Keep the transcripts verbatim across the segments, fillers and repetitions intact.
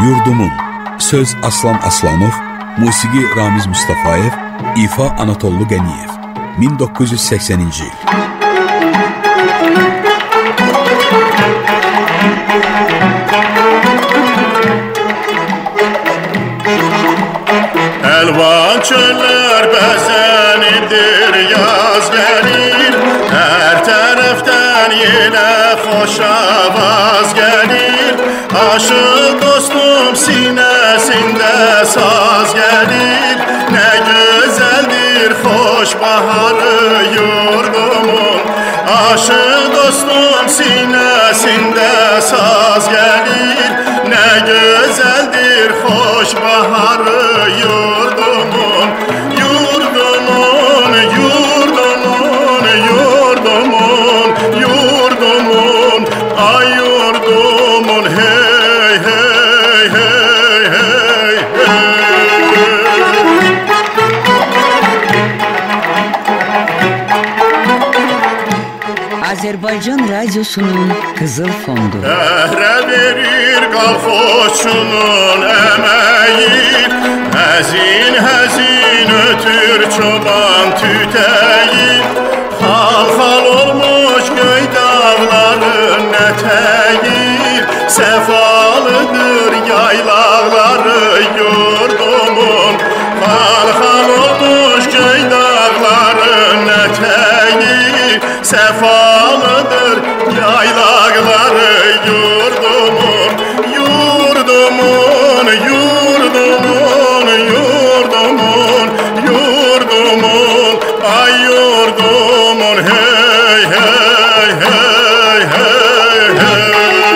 Yurdumun. Söz Aslan Aslanov, musiqi Ramiz Mustafayev, ifa Anatollu Qəniyev. min doqquz yüz səksəninci il. Elvan çöller bezenidir, yaz gelir. Her taraftan yine hoş avaz gelir. Aşık dostum sinesinde saz gelir. Ne güzeldir hoş baharı yurdumun. Aşık dostum sinesinde saz gelir. Ne güzeldir hoş baharı yurdumun. Yurdumun, yurdumun, yurdumun, yurdumun. Ay yurdumun, hey, hey, hey, hey, hey. Azerbaycan Radyosu'nun Kızıl Fondu. Dəhrə verir qalxoçunun əməyi, həzin həzin ötür çoban tütəyi. Xal-xal olmuş göy dağların ətəyi, səfalıdır yaylaqları yurdumun. Xal-xal olmuş göy dağların ətəyi, səfalıdır yaylaqları yurdumun. Yurdumun, yurdumun, yurdumun, yurdumun. Ay yurdumun, hey, hey, hey, hey, hey.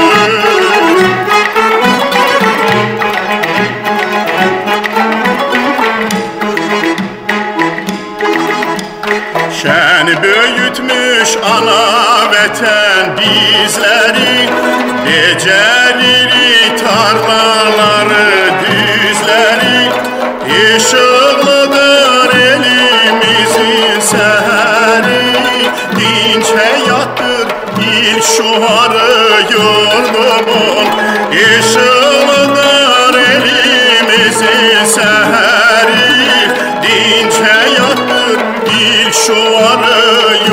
Şən böyütmüş ana vətən bizləri, becəririk tarlaları düzləri. İşıqlıdır elimizin səhəri, dinç həyatdır ilk şuarı yurdumun. İşıqlıdır elimizin səhəri, dinç həyatdır ilk şuarı yurdumun.